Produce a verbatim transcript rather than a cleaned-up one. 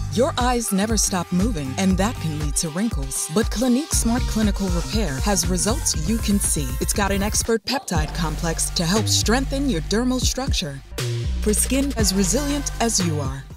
Your eyes never stop moving, and that can lead to wrinkles. But Clinique Smart Clinical Repair has results you can see. It's got an expert peptide complex to help strengthen your dermal structure for skin as resilient as you are.